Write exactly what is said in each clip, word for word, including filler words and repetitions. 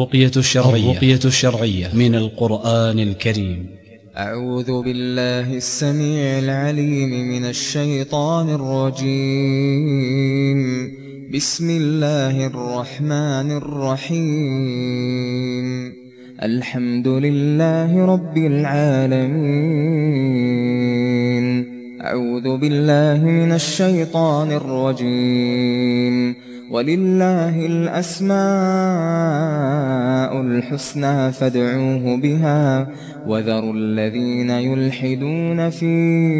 الرقية الشرعية الرقية الشرعية من القرآن الكريم. أعوذ بالله السميع العليم من الشيطان الرجيم. بسم الله الرحمن الرحيم. الحمد لله رب العالمين. أعوذ بالله من الشيطان الرجيم. ولله الأسماء الحسنى فادعوه بها وذروا الذين يلحدون في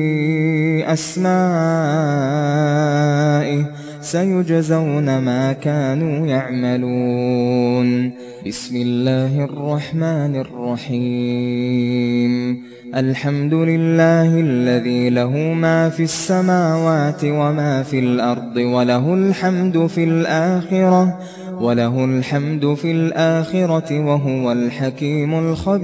أسمائه سيجزون ما كانوا يعملون. بسم الله الرحمن الرحيم. الحمد لله الذي له ما في السماوات وما في الأرض وله الحمد في الآخرة وله الحمد في الآخرة وهو الحكيم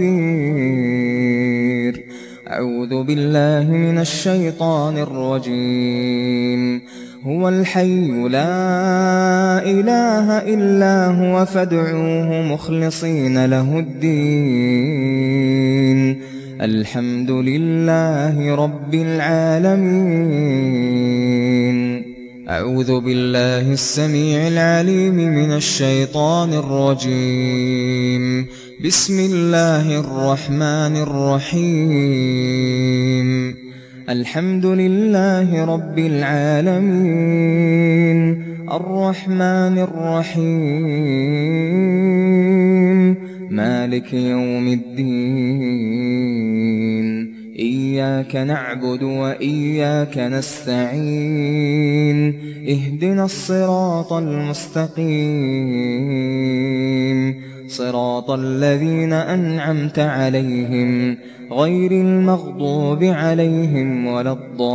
الخبير. أعوذ بالله من الشيطان الرجيم. هو الحي لا إله إلا هو فادعوه مخلصين له الدين. الحمد لله رب العالمين. أعوذ بالله السميع العليم من الشيطان الرجيم. بسم الله الرحمن الرحيم. الحمد لله رب العالمين. الرحمن الرحيم. مالك يوم الدين. إياك نعبد وإياك نستعين. اهدنا الصراط المستقيم صراط الذين أنعمت عليهم غير المغضوب عليهم ولا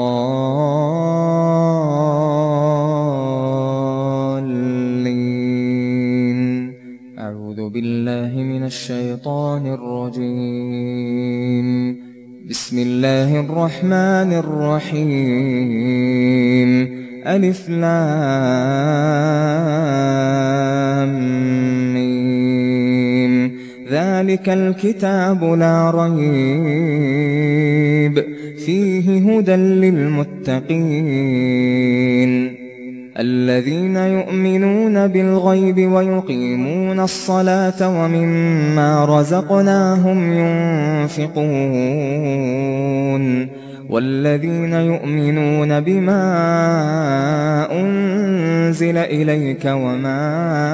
الضالين. أعوذ بالله من الشيطان الرجيم. بسم الله الرحمن الرحيم. ألف لام ميم. ذلك الكتاب لا ريب فيه هدى للمتقين الذين يؤمنون بالغيب ويقيمون الصلاة ومما رزقناهم ينفقون والذين يؤمنون بما أنزل إليك وما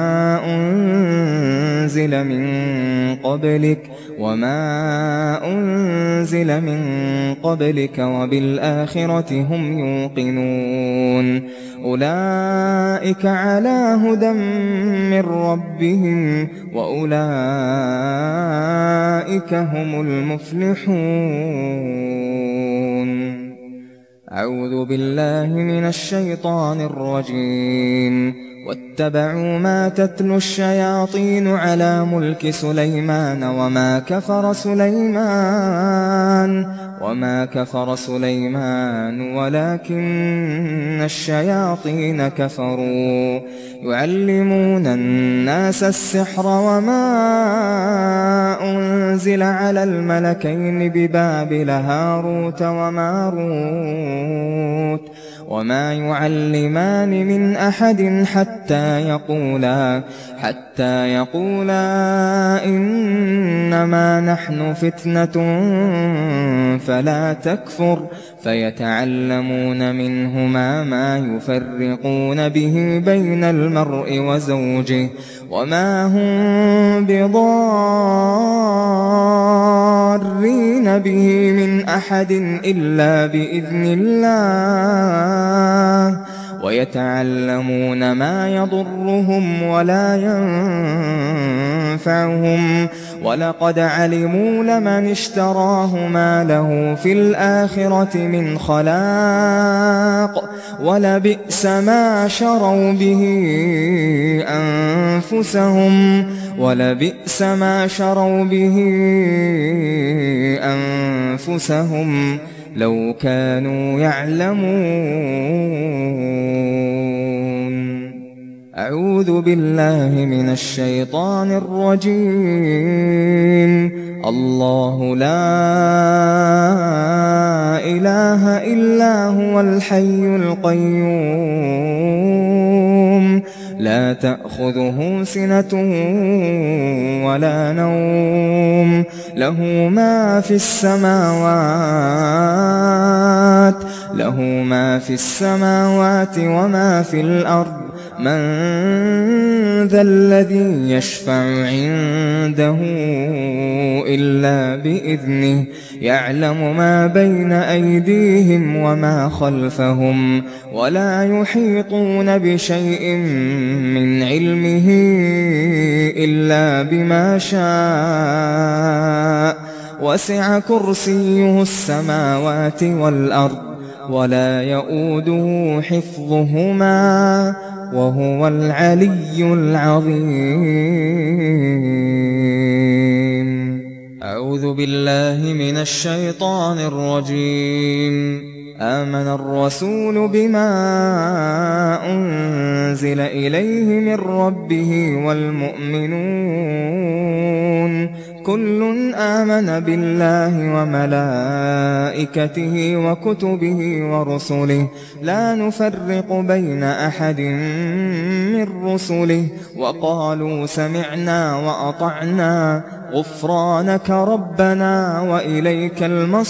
أنزل من قبلك وما أنزل من قبلك وبالآخرة هم يوقنون أولئك على هدى من ربهم وأولئك هم المفلحون. أعوذ بالله من الشيطان الرجيم. واتبعوا ما تتلو الشياطين على ملك سليمان وما كفر سليمان وما كفر سليمان ولكن الشياطين كفروا يعلمون الناس السحر وما أنزل على الملكين ببابل هاروت وماروت وما يعلمان من أحد حتى يقولا حتى يقولا إنما نحن فتنة فلا تكفر فيتعلمون منهما ما يفرقون به بين المرء وزوجه وما هم بضارين به من أحد إلا بإذن الله ويتعلمون ما يضرهم ولا ينفعهم ولقد علموا لمن اشتراه ما له في الآخرة من خلاق ولبئس ما شروا به أنفسهم ولبئس ما شروا به أنفسهم لو كانوا يعلمون. أعوذ بالله من الشيطان الرجيم. الله لا إله إلا هو الحي القيوم لا تأخذه سنة ولا نوم له ما في السماوات له ما في السماوات وما في الأرض من ذا الذي يشفع عنده إلا بإذنه يعلم ما بين أيديهم وما خلفهم ولا يحيطون بشيء من علمه إلا بما شاء وسع كرسيه السماوات والأرض ولا يؤوده حفظهما وهو العلي العظيم. أعوذ بالله من الشيطان الرجيم. آمن الرسول بما أنزل إليه من ربه والمؤمنون كل آمن بالله وملائكته وكتبه ورسله لا نفرق بين أحد من رسله وقالوا سمعنا وأطعنا غفرانك ربنا وإليك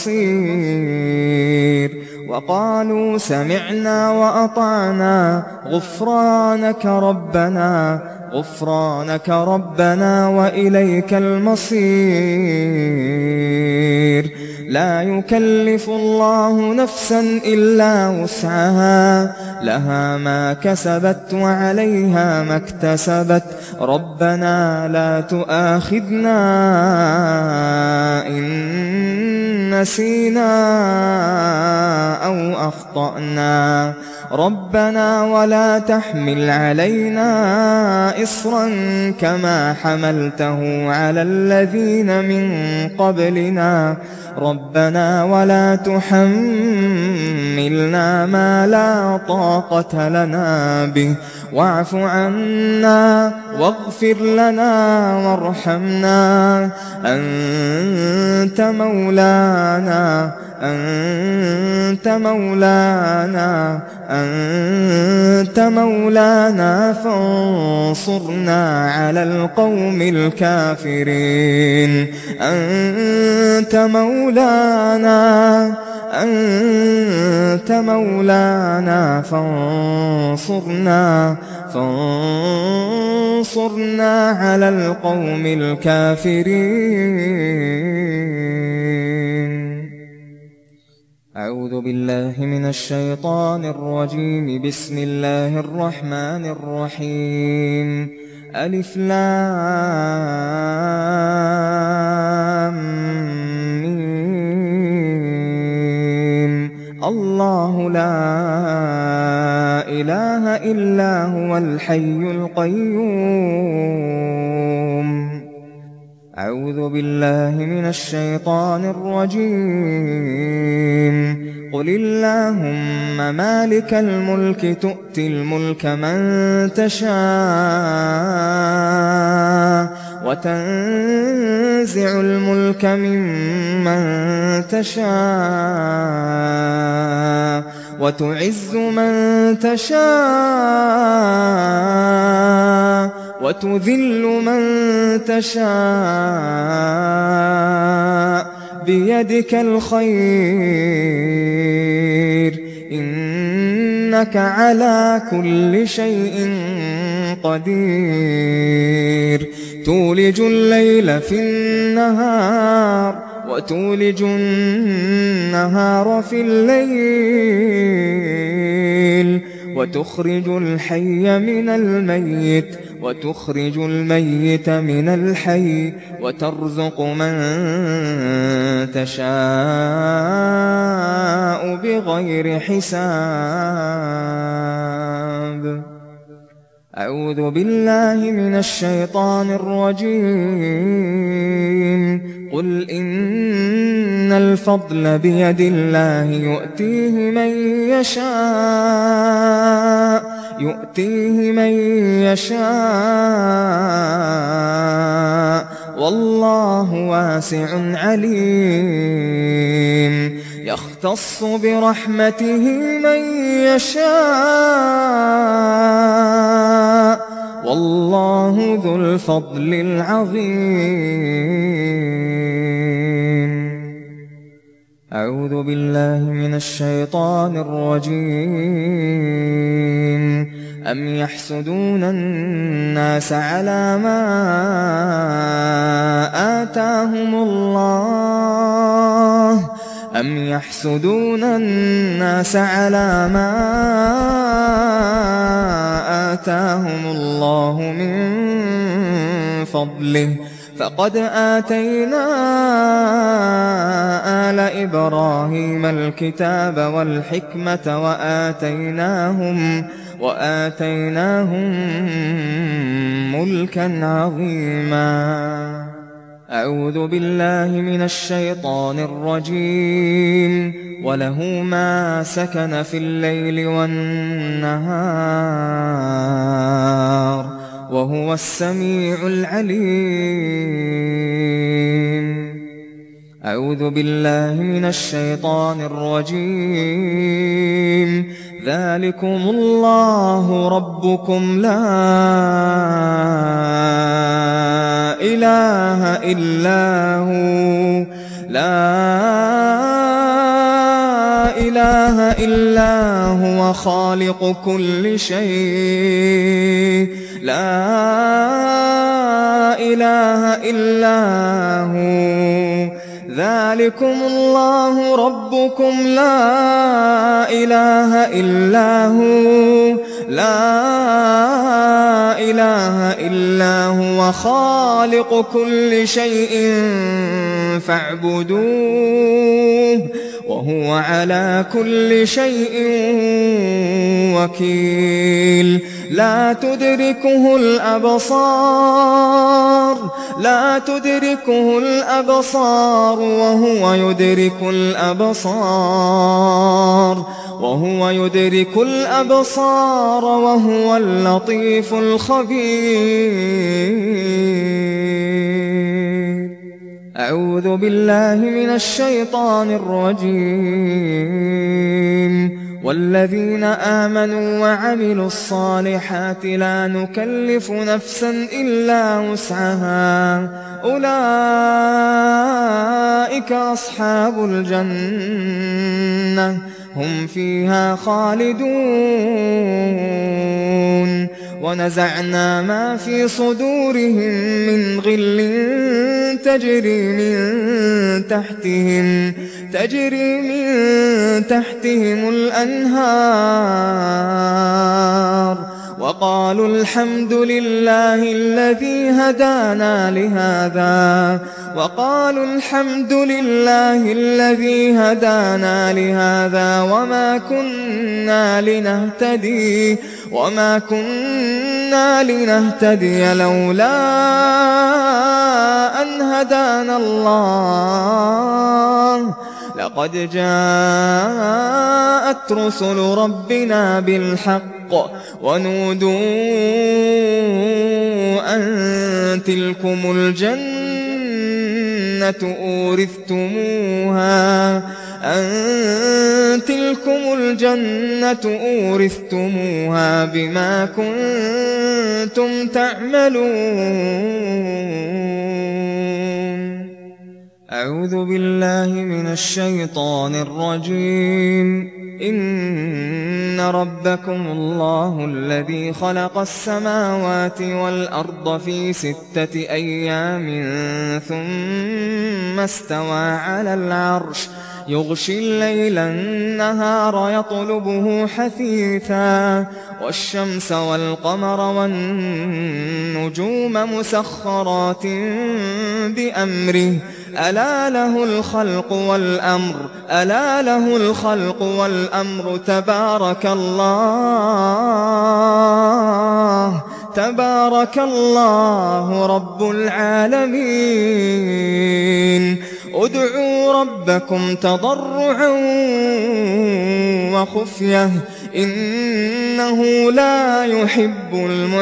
المصير وقالوا سمعنا وأطعنا غفرانك ربنا غفرانك ربنا وإليك المصير. لا يكلف الله نفسا إلا وسعها لها ما كسبت وعليها ما اكتسبت ربنا لا تؤاخذنا إن نسينا أو أخطأنا ربنا ولا تحمل علينا إصرا كما حملته على الذين من قبلنا ربنا ولا تحملنا ما لا طاقة لنا به واعف عنا واغفر لنا وارحمنا أنت مولانا أنت مولانا أنت مولانا فانصرنا على القوم الكافرين أنت مولانا أنت مولانا فانصرنا فانصرنا على القوم الكافرين. أعوذ بالله من الشيطان الرجيم. بسم الله الرحمن الرحيم. ألف لام ميم. الله لا إله إلا هو الحي القيوم. أعوذ بالله من الشيطان الرجيم. قل اللهم مالك الملك تؤتي الملك من تشاء وتنزع الملك ممن تشاء وتعز من تشاء وتذل من تشاء بيدك الخير إنك على كل شيء قدير. تولج الليل في النهار وتولج النهار في الليل وتخرج الحي من الميت وتخرج الميت من الحي وترزق من تشاء بغير حساب. أعوذ بالله من الشيطان الرجيم. قل إن الفضل بيد الله يؤتيه من يشاء يؤتيه من يشاء والله واسع عليم يختص برحمته من يشاء والله ذو الفضل العظيم. أعوذ بالله من الشيطان الرجيم. أم يحسدون الناس على ما آتاهم الله أم يحسدون الناس على ما آتاهم الله من فضله فقد آتينا آل إبراهيم الكتاب والحكمة وآتيناهم وآتيناهم ملكا عظيما. أعوذ بالله من الشيطان الرجيم. وله ما سكن في الليل والنهار وهو السميع العليم. أعوذ بالله من الشيطان الرجيم. ذلكم الله ربكم لا إله إلا هو لا إله إلا هو خالق كل شيء لا إله إلا هو. ذلكم الله ربكم لا إله إلا هو لا إله إلا هو خالق كل شيء فاعبدوه وهو على كل شيء وكيل. لا تدركه الأبصار لا تدركه الأبصار وهو يدرك الأبصار وهو يدرك الأبصار وهو اللطيف الخبير. أعوذ بالله من الشيطان الرجيم. والذين آمنوا وعملوا الصالحات لا نكلف نفسا إلا وسعها أولئك أصحاب الجنة هم فيها خالدون. ونزعنا ما في صدورهم من غل تجري من تحتهم تجري من تحتهم الأنهار وقالوا الحمد لله الذي هدانا لهذا وقالوا الحمد لله الذي هدانا لهذا وما كنا لنهتدي وما كنا لنهتدي لولا أن هدانا الله لقد جاءت رسل ربنا بالحق ونودوا أن تلكم الجنة أورثتموها أن تلكم الجنة أورثتموها بما كنتم تعملون. أعوذ بالله من الشيطان الرجيم. إن ربكم الله الذي خلق السماوات والأرض في ستة أيام ثم استوى على العرش يغشي الليل النهار يطلبه حثيثا والشمس والقمر والنجوم مسخرات بأمره ألا له الخلق والأمر ألا له الخلق والأمر تبارك الله تبارك الله رب العالمين. ادعوا ربكم تضرعا وخفية إنه لا يحب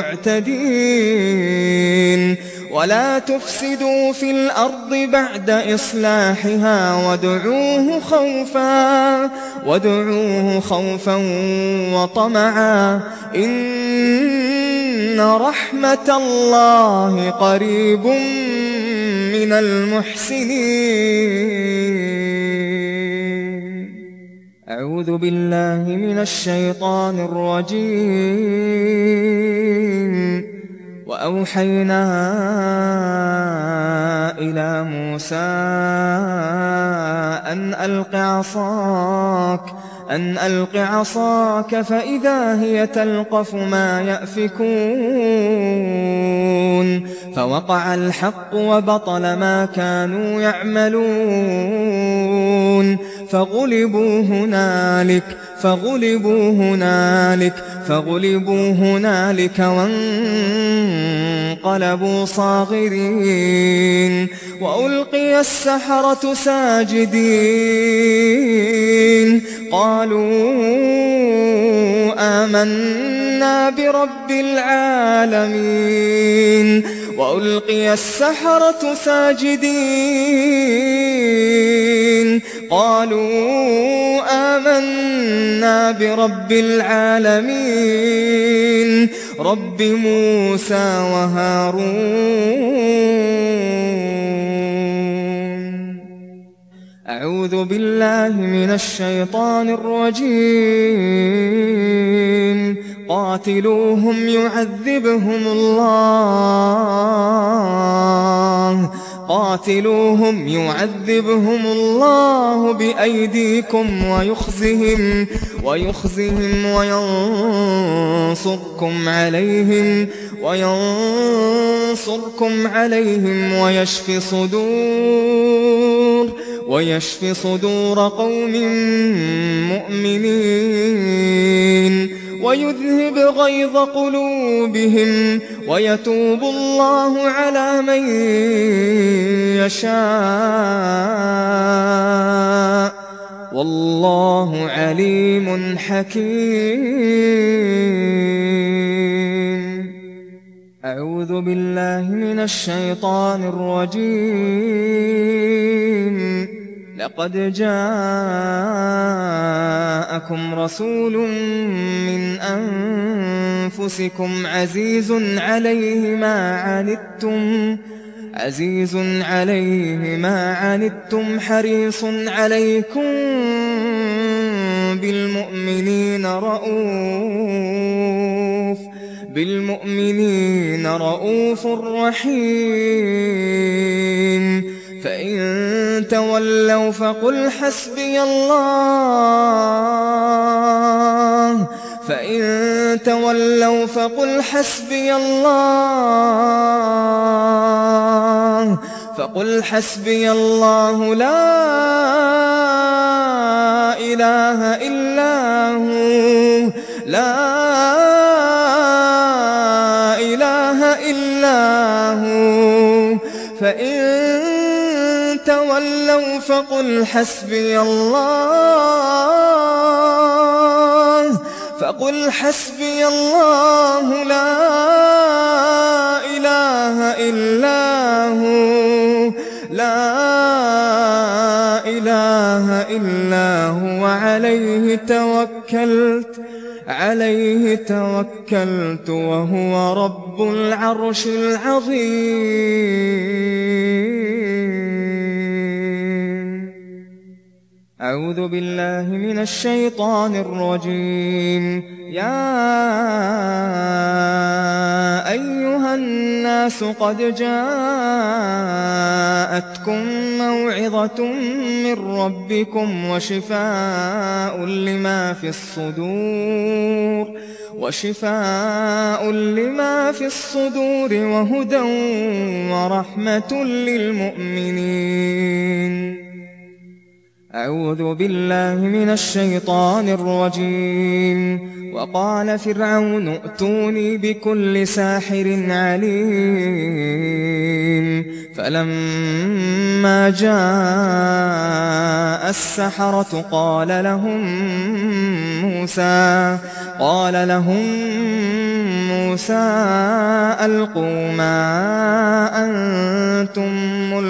المعتدين ولا تفسدوا في الأرض بعد إصلاحها وادعوه خوفا وادعوه خوفا وطمعا إن رحمة الله قريب من المحسنين. أعوذ بالله من الشيطان الرجيم. وأوحينا إلى موسى أن ألق عصاك أن ألق عصاك فإذا هي تلقف ما يأفكون فوقع الحق وبطل ما كانوا يعملون فغلبوا هنالك فغلبوا هنالك فغلبوا هنالك وانقلبوا صاغرين وألقي السحرة ساجدين قالوا آمنا برب العالمين وألقي السحرة ساجدين قالوا آمنا برب العالمين رب موسى وهارون. أعوذ بالله من الشيطان الرجيم. قاتلوهم يعذبهم الله قاتلوهم يعذبهم الله بأيديكم ويخزهم ويخزهم وينصركم عليهم وينصركم عليهم ويشفي صدور ويشفي صدور قوم مؤمنين ويذهب غيظ قلوبهم ويتوب الله على من يشاء والله عليم حكيم. أعوذ بالله من الشيطان الرجيم. لقد جاءكم رسول من أنفسكم عزيز عليه ما عنتم عزيز عليه ما عنتم حريص عليكم بالمؤمنين رؤوف بالمؤمنين رؤوف رحيم. فإن تولوا فقل حسبي الله فإن تولوا فقل حسبي الله فقل حسبي الله لا إله إلا هو لا إله إلا هو. فإن تولوا فقل حسبي الله فقل حسبي الله لا إله إلا هو لا إله إلا هو عليه توكلت عليه توكلت وهو رب العرش العظيم. أعوذ بالله من الشيطان الرجيم. يا أيها الناس قد جاءتكم موعظة من ربكم وشفاء لما في الصدور وشفاء لما في الصدور وهدى ورحمة للمؤمنين. أعوذ بالله من الشيطان الرجيم. وقال فرعون ائتوني بكل ساحر عليم فلما جاء السحرة قال لهم موسى قال لهم موسى ألقوا ما أنتم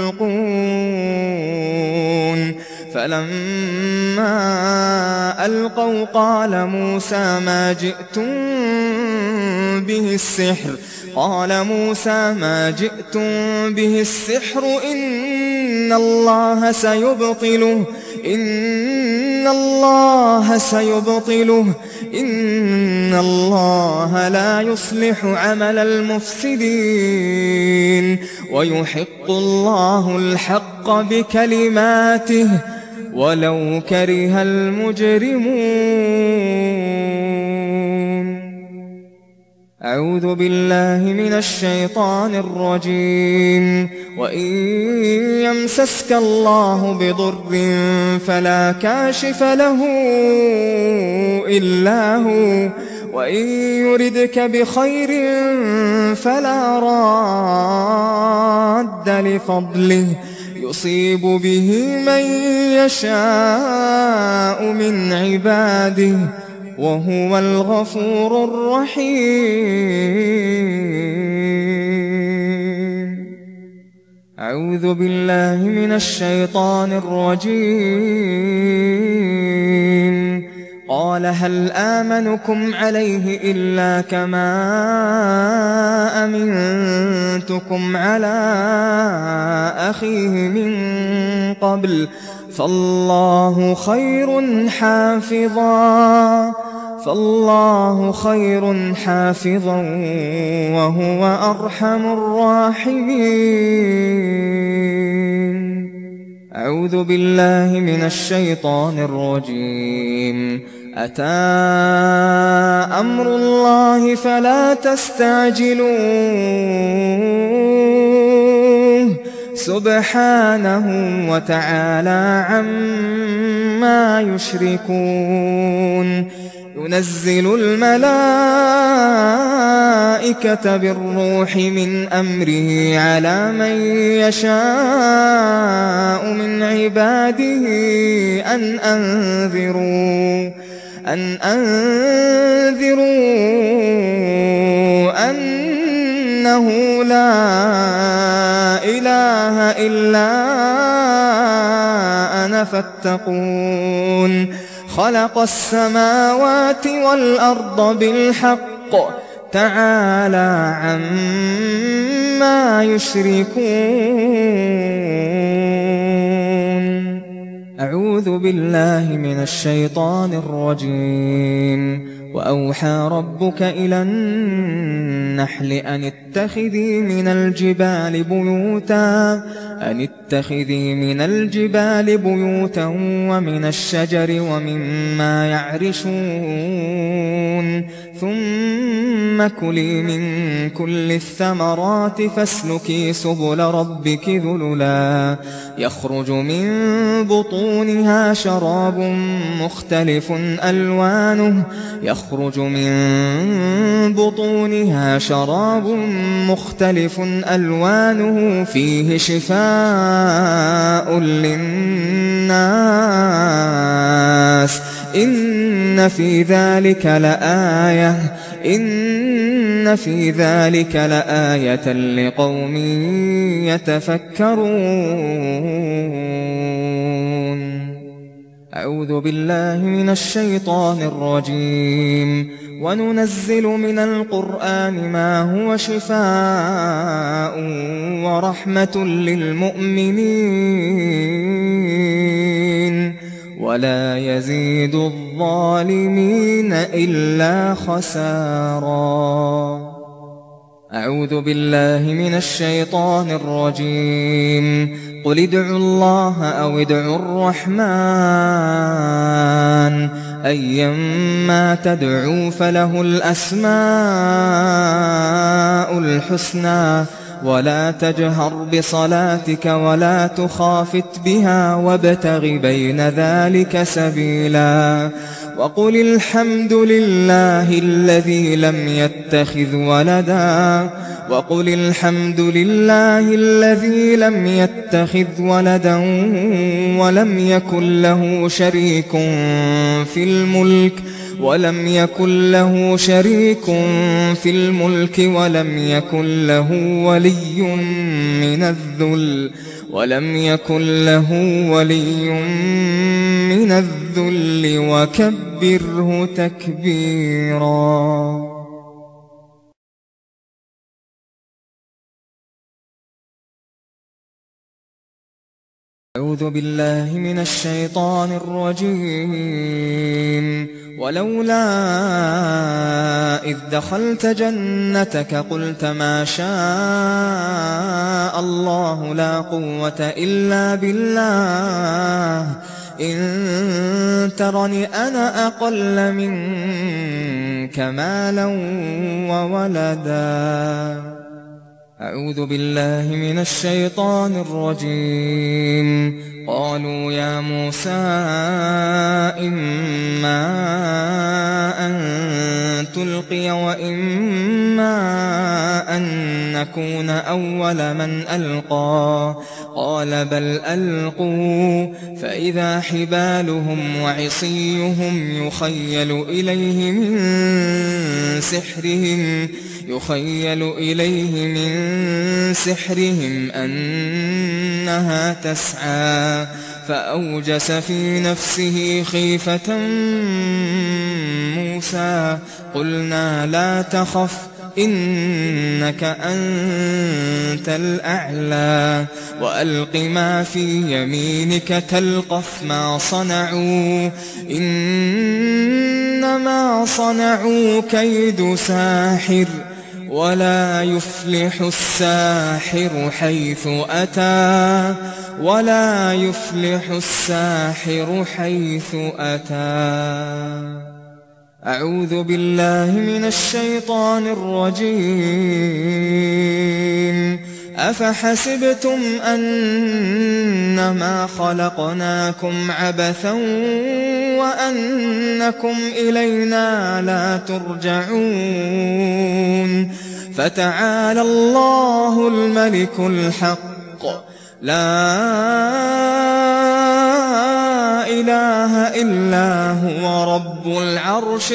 ملقون فلما ألقوا قال موسى ما جئتم به السحر قال موسى ما جئتم به السحر إن الله سيبطله إن الله سيبطله إن الله لا يصلح عمل المفسدين ويحق الله الحق بكلماته ولو كره المجرمون. أعوذ بالله من الشيطان الرجيم. وإن يمسسك الله بضر فلا كاشف له إلا هو وإن يردك بخير فلا راد لفضله يصيب به من يشاء من عباده وهو الغفور الرحيم. أعوذ بالله من الشيطان الرجيم. قال هل آمنكم عليه إلا كما أمنتكم على أخيه من قبل فالله خير حافظا فالله خير حافظا وهو أرحم الراحمين. أعوذ بالله من الشيطان الرجيم. أتى أمر الله فلا تستعجلوه سبحانه وتعالى عما يشركون. ينزل الملائكة بالروح من أمره على من يشاء من عباده أن أنذروا أن أنذروا أنه لا إله إلا أنا فاتقون. خلق السماوات والأرض بالحق تعالى عما يشركون. أعوذ بالله من الشيطان الرجيم. وأوحى ربك إلى النحل أن اتخذي من الجبال بيوتا أن اتخذي من الجبال بيوتا ومن الشجر ومما يعرشون ثم كلي من كل الثمرات فاسلكي سبل ربك ذللا يخرج من بطونها شراب مختلف ألوانه يخرج من بطونها شراب مختلف ألوانه فيه شفاء للناس إن في ذلك لآية إن في ذلك لآية لقوم يتفكرون. أعوذ بالله من الشيطان الرجيم. وننزل من القرآن ما هو شفاء ورحمة للمؤمنين ولا يزيد الظالمين إلا خسارا. أعوذ بالله من الشيطان الرجيم. قل ادعوا الله أو ادعوا الرحمن أيما تدعوا فله الأسماء الحسنى ولا تجهر بصلاتك ولا تخافت بها وابتغ بين ذلك سبيلا وقل الحمد لله الذي لم يتخذ ولدا وقل الحمد لله الذي لم يتخذ ولدا ولم يكن له شريك في الملك ولم يكن له شريك في الملك ولم يكن له ولي من الذل ولم يكن له ولي من الذل وكبره تكبيرا. أعوذ بالله من الشيطان الرجيم. ولولا إذ دخلت جنتك قلت ما شاء الله لا قوة إلا بالله إن ترني أنا أقل منك مالا وولدا. أعوذ بالله من الشيطان الرجيم. قالوا يا موسى إما أن تلقي وإما أن نكون أول من ألقى قال بل ألقوا فإذا حبالهم وعصيهم يخيل إليه من سحرهم يخيل إليه من سحرهم أنها تسعى فأوجس في نفسه خيفة موسى قلنا لا تخف إنك أنت الأعلى وألق ما في يمينك تلقف ما صنعوا إنما صنعوا كيد ساحر ولا يفلح الساحر حيث أتى ولا يفلح الساحر حيث أتى. أعوذ بالله من الشيطان الرجيم. أفحسبتم أنما خلقناكم عبثا وأنكم إلينا لا ترجعون فتعالى الله الملك الحق لا إله إلا هو رب العرش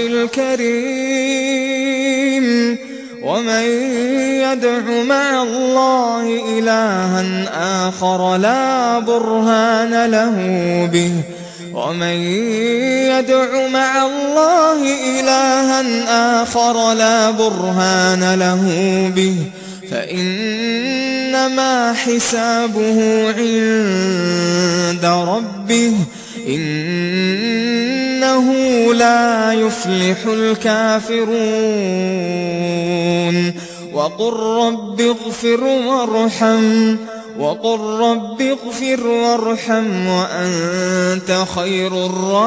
الكريم. ومن يدع مع الله إلها آخر لا برهان له به ومن يدع مع الله إلها آخر لا برهان له به فإنما حسابه عند ربه إنه لا يفلح الكافرون. وقل رب اغفر وارحم وقل رب اغفر وارحم وأنت خير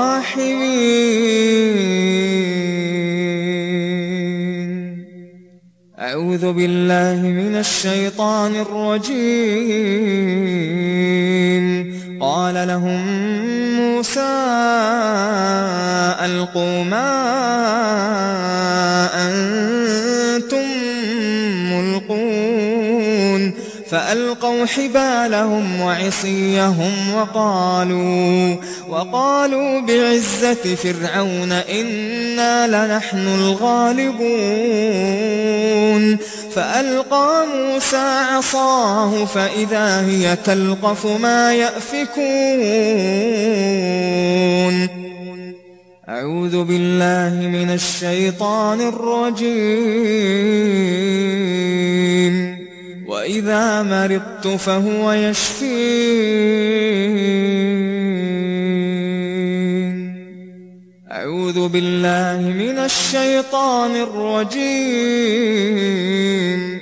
الراحمين. أعوذ بالله من الشيطان الرجيم. قال لهم موسى ألقوا ما أنتم ملقون فألقوا حبالهم وعصيهم وقالوا وقالوا بعزة فرعون إنا لنحن الغالبون. فألقى موسى عصاه فإذا هي تلقف ما يأفكون. أعوذ بالله من الشيطان الرجيم. وإذا مرضت فهو يشفين. أعوذ بالله من الشيطان الرجيم.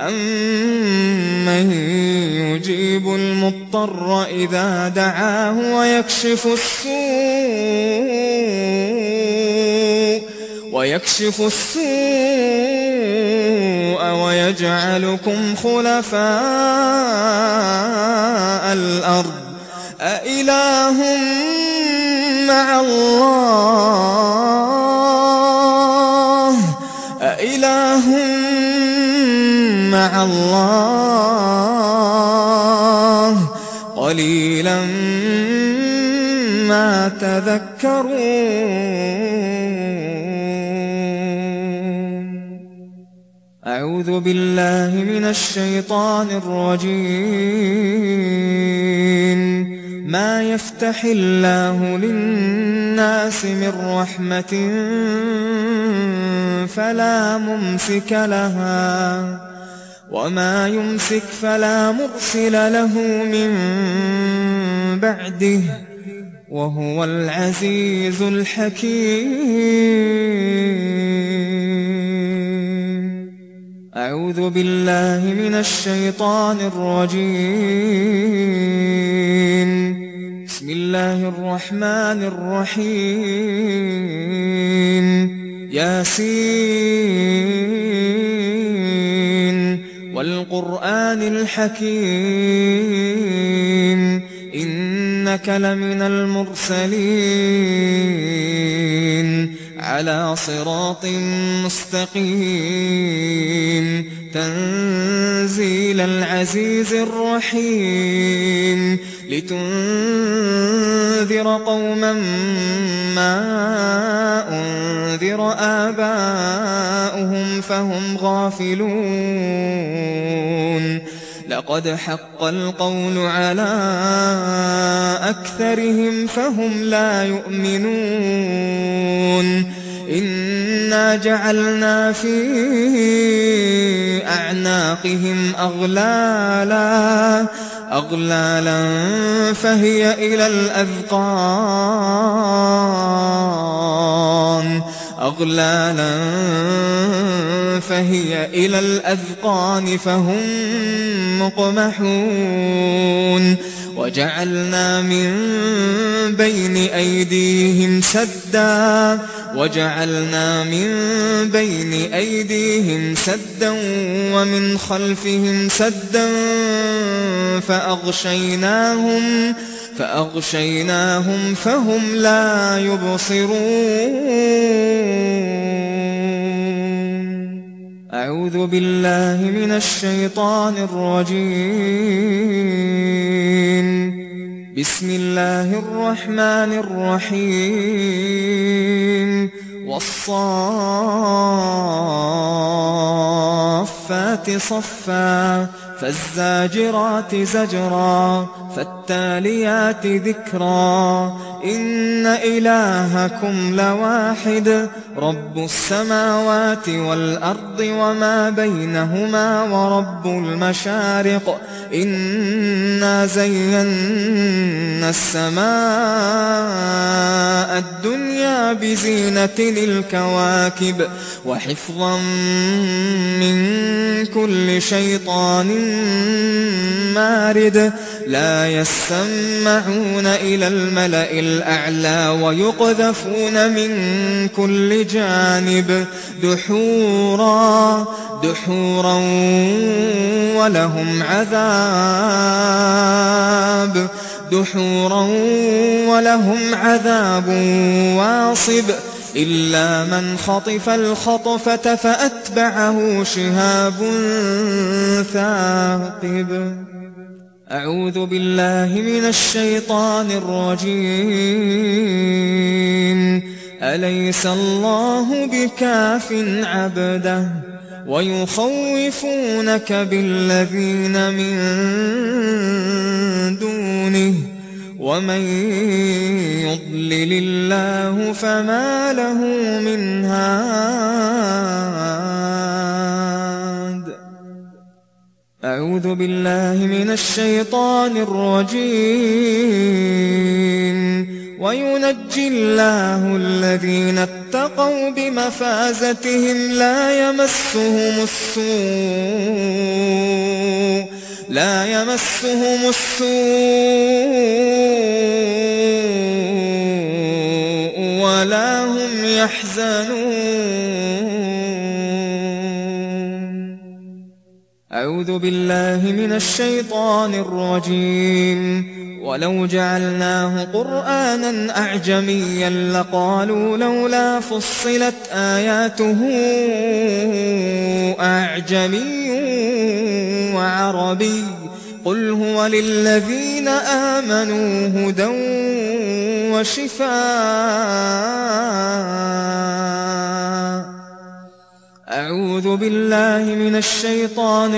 أمن يجيب المضطر إذا دعاه ويكشف السوء ويكشف السوء ويجعلكم خلفاء الأرض أإله مع الله أإله مع الله قليلا ما تذكرون. أعوذ بالله من الشيطان الرجيم. ما يفتح الله للناس من رحمة فلا ممسك لها وما يمسك فلا مرسل له من بعده وهو العزيز الحكيم. أعوذ بالله من الشيطان الرجيم. بسم الله الرحمن الرحيم. ياسين والقرآن الحكيم إنك لمن المرسلين على صراط مستقيم تنزيل العزيز الرحيم لتنذر قوما ما أنذر آباؤهم فهم غافلون. لقد حق القول على أكثرهم فهم لا يؤمنون. إنا جعلنا في أعناقهم أغلالا أغلالا فهي إلى الأذقان أغلالا فهي إلى الأذقان فهم مقمحون. وجعلنا من بين أيديهم سدا وجعلنا من بين أيديهم سدا ومن خلفهم سدا فأغشيناهم فأغشيناهم فهم لا يبصرون. أعوذ بالله من الشيطان الرجيم. بسم الله الرحمن الرحيم. والصافات صفا فالزاجرات زجرا فالتاليات ذكرا إن إلهكم لواحد رب السماوات والأرض وما بينهما ورب المشارق إنا زينا السماء الدنيا بزينة الكواكب وحفظا من كل شيطان مارد لا يسمعون إلى الملأ الأعلى ويقذفون من كل جانب دحورا دحورا ولهم عذاب دحورا ولهم عذاب واصب إلا من خطف الخطفة فأتبعه شهاب ثاقب. أعوذ بالله من الشيطان الرجيم. أليس الله بكاف عبده ويخوفونك بالذين من دونه ومن يضلل الله فما له من هاد. أعوذ بالله من الشيطان الرجيم. وينجي الله الذين اتقوا بمفازتهم لا يمسهم السوء لا يمسهم السوء ولا هم يحزنون. أعوذ أعوذ بالله من الشيطان الرجيم. ولو جعلناه قرآنا أعجميا لقالوا لولا فصلت آياته أعجمي وعربي قل هو للذين آمنوا هدى وشفاء. أعوذ بالله من الشيطان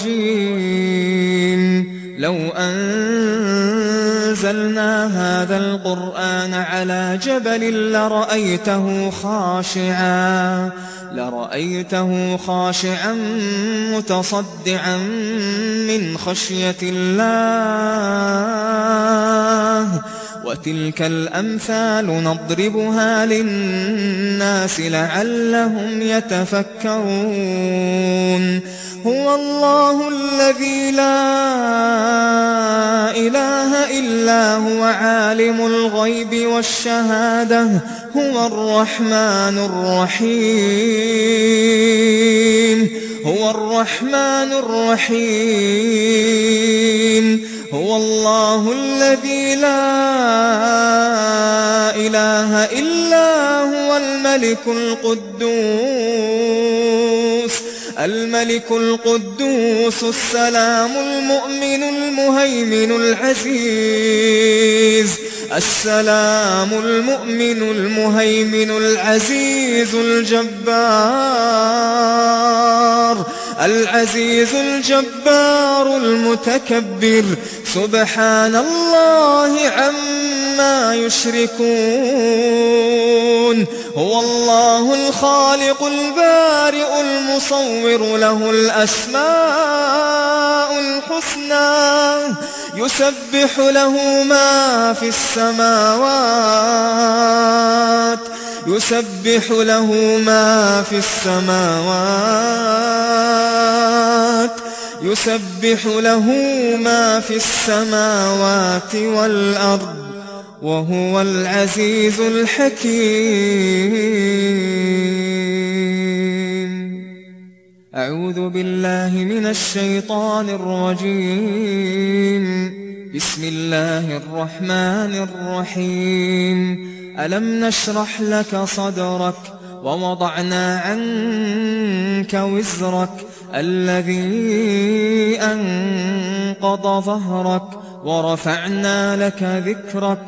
الرجيم. لو أنزلنا هذا القرآن على جبل لرأيته خاشعا لرأيته خاشعا متصدعا من خشية الله. وتلك الأمثال نضربها للناس لعلهم يتفكرون. هو الله الذي لا إله إلا هو عالم الغيب والشهادة هو الرحمن الرحيم هو الرحمن الرحيم. هو الله الذي لا إله إلا هو الملك القدوس الملك القدوس السلام المؤمن المهيمن العزيز السلام المؤمن المهيمن العزيز الجبار العزيز الجبار المتكبر. سبحان الله عما يشركون. هو الله الخالق البارئ المصور له الأسماء الحسنى يسبح له ما في السماوات يسبح له ما في السماوات يسبح له ما في السماوات والأرض وهو العزيز الحكيم. أعوذ بالله من الشيطان الرجيم. بسم الله الرحمن الرحيم. ألم نشرح لك صدرك ووضعنا عنك وزرك الذي أنقض ظهرك ورفعنا لك ذكرك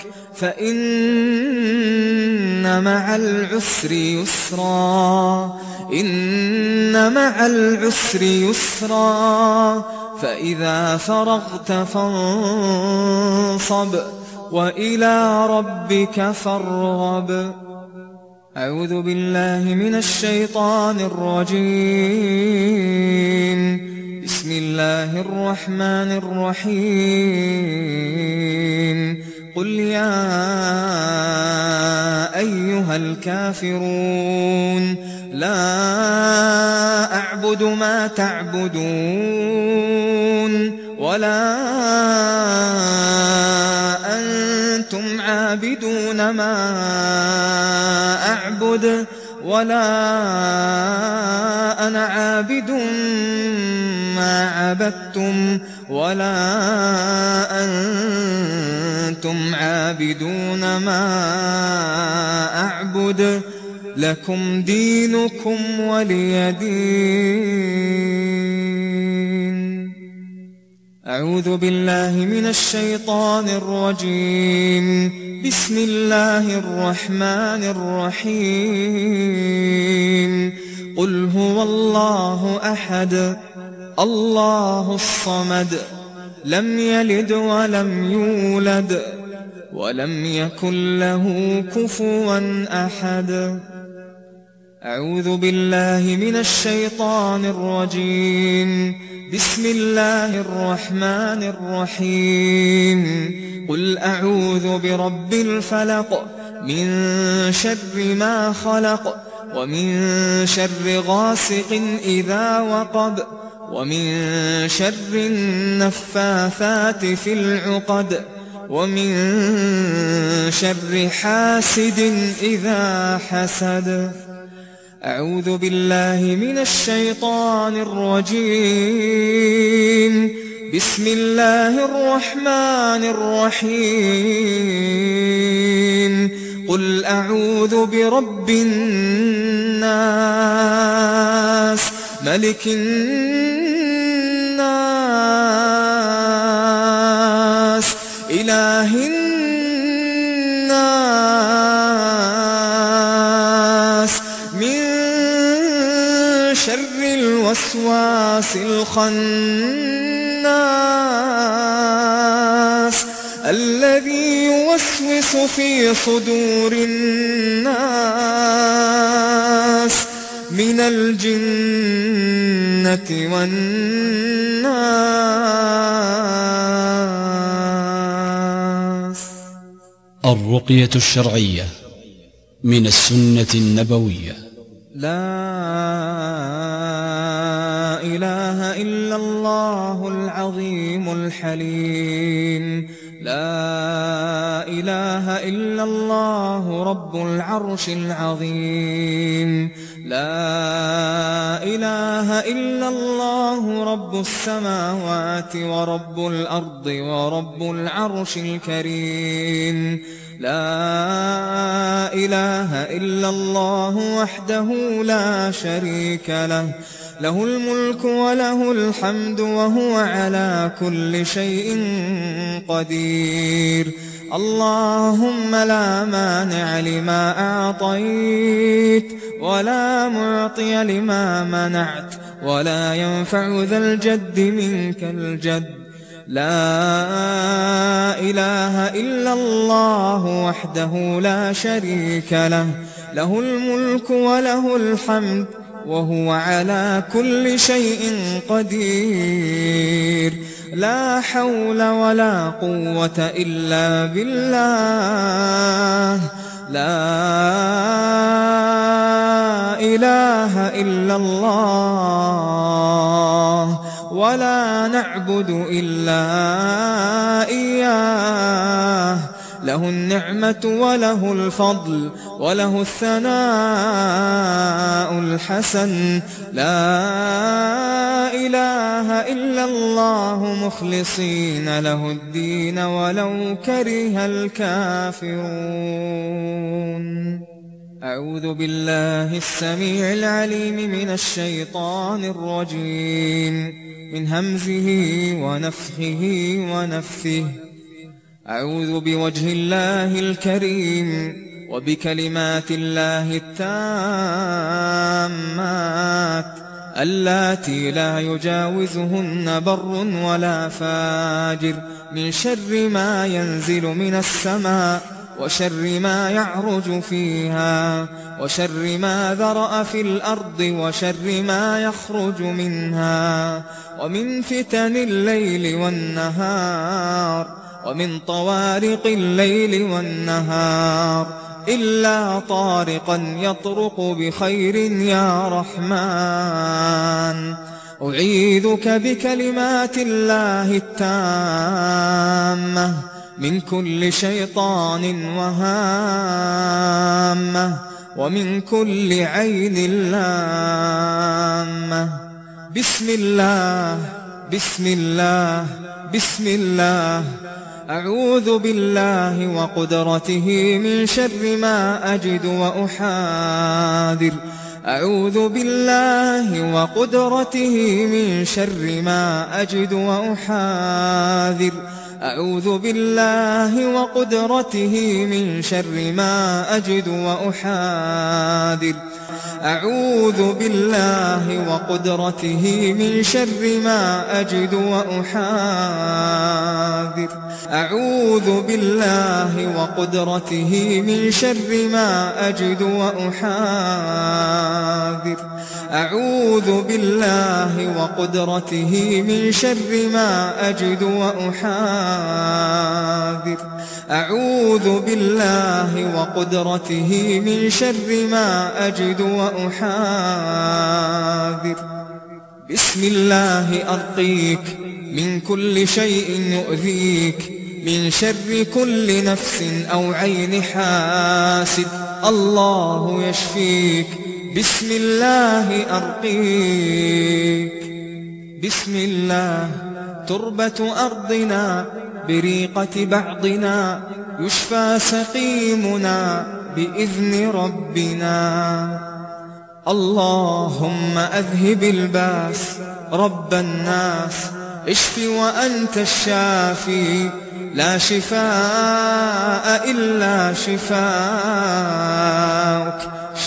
فإن مع العسر يسرا إن مع العسر يسرا فإذا فرغت فانصب وإلى ربك فارغب. أعوذ بالله من الشيطان الرجيم. بسم الله الرحمن الرحيم. قل يا أيها الكافرون لا أعبد ما تعبدون ولا أنتم عابدون ما أعبد ولا أنا عابد ما عبدتم ولا أنتم عابدون ما أعبد لكم دينكم ولي دين. أعوذ بالله من الشيطان الرجيم. بسم الله الرحمن الرحيم. قل هو الله أحد الله الصمد لم يلد ولم يولد ولم يكن له كفوا أحد. أعوذ بالله من الشيطان الرجيم. بسم الله الرحمن الرحيم. قل أعوذ برب الفلق من شر ما خلق ومن شر غاسق إذا وقب ومن شر النفاثات في العقد ومن شر حاسد إذا حسد. أعوذ بالله من الشيطان الرجيم. بسم الله الرحمن الرحيم. قل أعوذ برب الناس ملك الناس إله الناس من شر الوسواس الخناس الذي يوسوس في صدور الناس من الجنة والناس. الرقية الشرعية من السنة النبوية. لا إله إلا الله العظيم الحليم. لا إله إلا الله رب العرش العظيم. لا إله إلا الله رب السماوات ورب الأرض ورب العرش الكريم. لا إله إلا الله وحده لا شريك له، له الملك وله الحمد وهو على كل شيء قدير. اللهم لا مانع لما أعطيت ولا معطي لما منعت ولا ينفع ذا الجد منك الجد. لا إله إلا الله وحده لا شريك له، له الملك وله الحمد وهو على كل شيء قدير. لا حول ولا قوة إلا بالله. لا إله إلا الله ولا نعبد إلا إياه. له النعمة وله الفضل وله الثناء الحسن. لا إله إلا الله مخلصين له الدين ولو كره الكافرون. أعوذ بالله السميع العليم من الشيطان الرجيم، من همزه ونفخه ونفثه. أعوذ بوجه الله الكريم وبكلمات الله التامات اللاتي لا يجاوزهن بر ولا فاجر، من شر ما ينزل من السماء وشر ما يعرج فيها وشر ما ذرأ في الأرض وشر ما يخرج منها، ومن فتن الليل والنهار ومن طوارق الليل والنهار، إلا طارقا يطرق بخير يا رحمن. أعيذك بكلمات الله التامة من كل شيطان وهامة ومن كل عين لامة. بسم الله بسم الله بسم الله. أعوذ بالله وقدرته من شر ما أجد وأحاذر. أعوذ بالله وقدرته من شر ما أجد وأحاذر. أعوذ بالله وقدرته من شر ما أجد وأحاذر. أعوذ بالله وقدرته من شر ما أجد وأحاذر. أعوذ بالله وقدرته من شر ما أجد وأحاذر. أعوذ بالله وقدرته من شر ما أجد وأحاذر. أعوذ بالله وقدرته من شر ما أجد وأحاذر. بسم الله أرقيك من كل شيء يؤذيك، من شر كل نفس أو عين حاسد. الله يشفيك بسم الله أرقيك، بسم الله تربة أرضنا بريقة بعضنا، يشفى سقيمنا بإذن ربنا. اللهم أذهب الباس رب الناس، اشف وأنت الشافي، لا شفاء إلا شفاءك،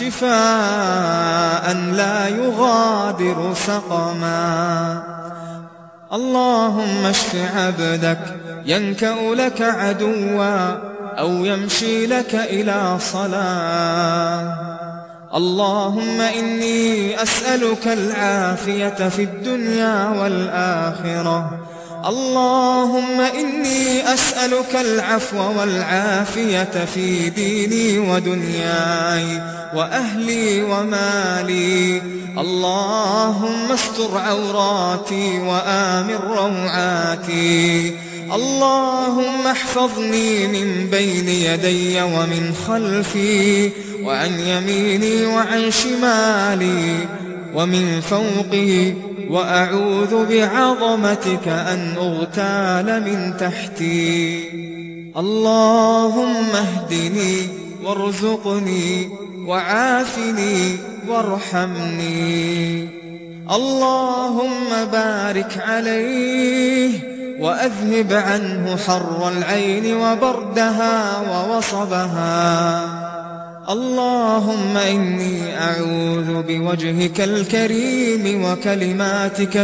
شفاء لا يغادر سقما. اللهم اشف عبدك ينكأ لك عدوا أو يمشي لك إلى صلاة. اللهم إني أسألك العافية في الدنيا والآخرة. اللهم إني أسألك العفو والعافية في ديني ودنياي وأهلي ومالي. اللهم استر عوراتي وآمن روعاتي. اللهم احفظني من بين يدي ومن خلفي وعن يميني وعن شمالي ومن فوقي، وأعوذ بعظمتك أن أغتال من تحتي. اللهم اهدني وارزقني وعافني وارحمني. اللهم بارك عليه وأذهب عنه حر العين وبردها ووصبها. اللهم إني أعوذ بوجهك الكريم وكلماتك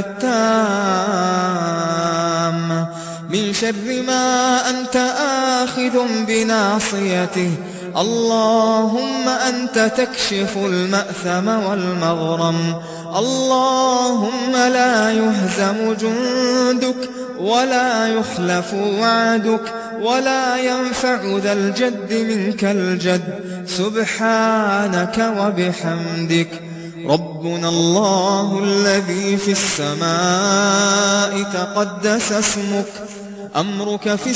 التامة من شر ما أنت آخذ بناصيته. اللهم أنت تكشف المأثم والمغرم. اللهم لا يهزم جندك ولا يخلف وعدك ولا ينفع ذا الجد منك الجد. سبحانك وبحمدك. ربنا الله الذي في السماء تقدس اسمك، أمرك في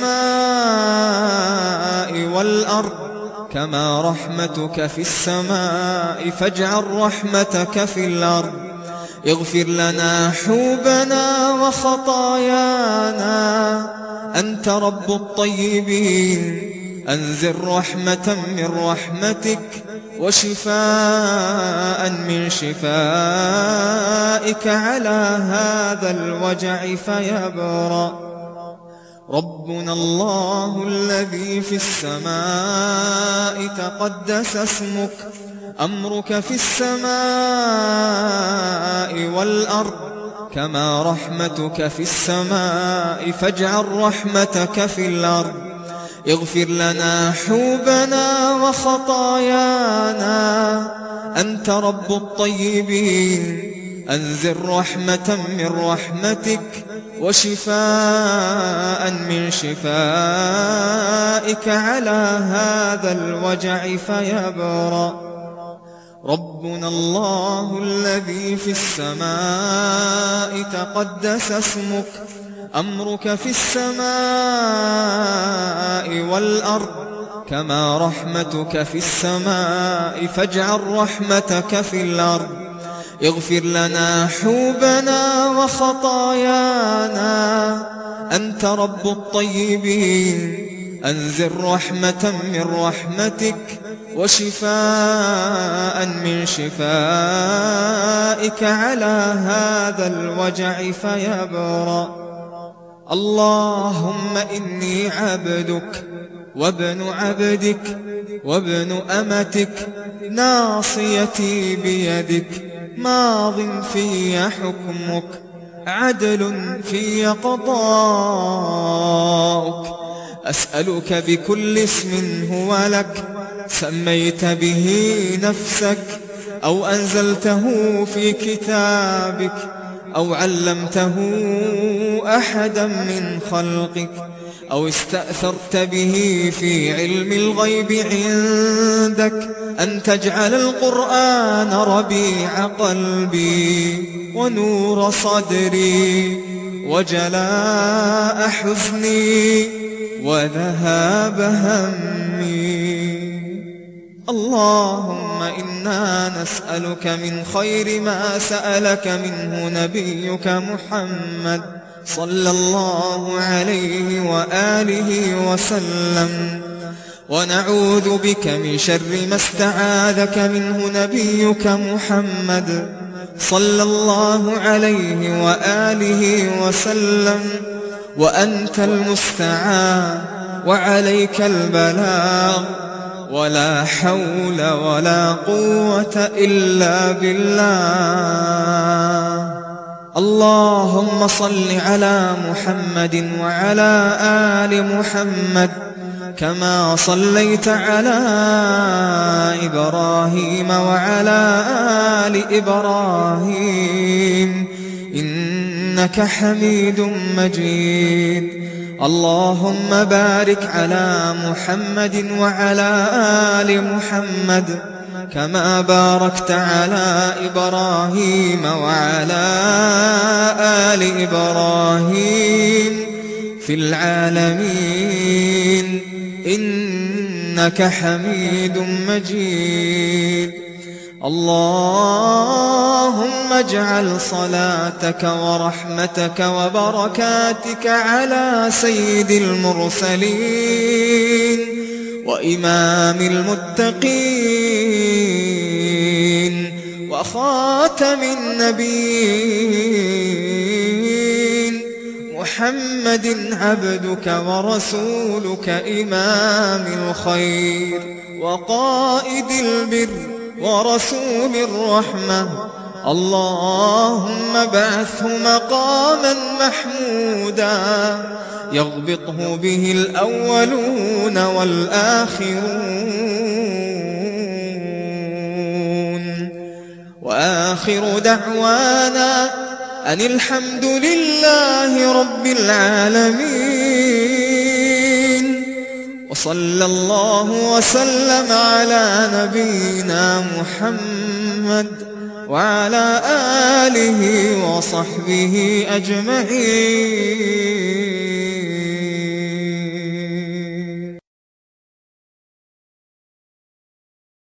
السماء والأرض كما رحمتك في السماء، فاجعل رحمتك في الأرض. اغفر لنا حوبنا وخطايانا، أنت رب الطيبين. أنزل رحمة من رحمتك وشفاء من شفائك على هذا الوجع فيبرأ. ربنا الله الذي في السماء تقدس اسمك، أمرك في السماء والأرض كما رحمتك في السماء، فاجعل رحمتك في الأرض. اغفر لنا حوبنا وخطايانا، أنت رب الطيبين. أنزل رحمة من رحمتك وشفاء من شفائك على هذا الوجع فيبرأ. ربنا الله الذي في السماء تقدس اسمك، أمرك في السماء والأرض كما رحمتك في السماء، فاجعل رحمتك في الأرض. اغفر لنا حوبنا وخطايانا، أنت رب الطيبين. أنزل رحمة من رحمتك وشفاء من شفائك على هذا الوجع فيبرأ. اللهم إني عبدك وابن عبدك وابن أمتك، ناصيتي بيدك، ماض في حكمك، عدل في قضاؤك. أسألك بكل اسم هو لك سميت به نفسك أو أنزلته في كتابك أو علمته أحدا من خلقك أو استأثرت به في علم الغيب عندك، أن تجعل القرآن ربيع قلبي ونور صدري وجلاء حزني وذهاب همي. اللهم إنا نسألك من خير ما سألك منه نبيك محمد صلى الله عليه وآله وسلم، ونعوذ بك من شر ما استعاذك منه نبيك محمد صلى الله عليه وآله وسلم، وأنت المستعان وعليك البلاغ، ولا حول ولا قوة إلا بالله. اللهم صل على محمد وعلى آل محمد كما صليت على إبراهيم وعلى آل إبراهيم إنك حميد مجيد. اللهم بارك على محمد وعلى آل محمد كما باركت على إبراهيم وعلى آل إبراهيم في العالمين إنك حميد مجيد. اللهم اجعل صلاتك ورحمتك وبركاتك على سيد المرسلين وإمام المتقين وخاتم النبيين محمد عبدك ورسولك إمام الخير وقائد البر ورسول الرحمة. اللهم بعثه مقاما محمودا يغبطه به الأولون والآخرون. وآخر دعوانا أن الحمد لله رب العالمين، وصلى الله وسلم على نبينا محمد وعلى آله وصحبه أجمعين.